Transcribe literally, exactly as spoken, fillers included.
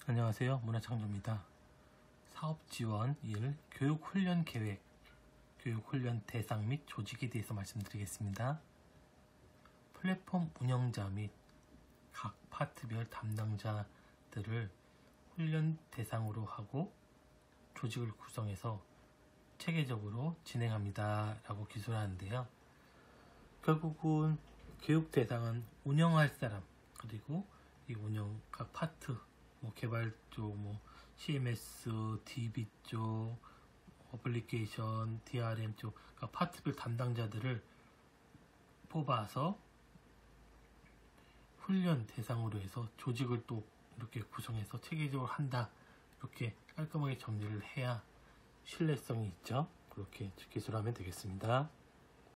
안녕하세요. 문화창조입니다. 사업지원 일 교육훈련계획, 교육훈련 대상 및 조직에 대해서 말씀드리겠습니다. 플랫폼 운영자 및 각 파트별 담당자들을 훈련 대상으로 하고 조직을 구성해서 체계적으로 진행합니다 라고 기술하는데요. 결국은 교육 대상은 운영할 사람, 그리고 이 운영 각 파트, 뭐 개발 쪽, 뭐 씨엠에스, 디비 쪽, 어플리케이션, 디알엠 쪽, 각 파트별 담당자들을 뽑아서 훈련 대상으로 해서 조직을 또 이렇게 구성해서 체계적으로 한다, 이렇게 깔끔하게 정리를 해야 신뢰성이 있죠. 그렇게 기술하면 되겠습니다.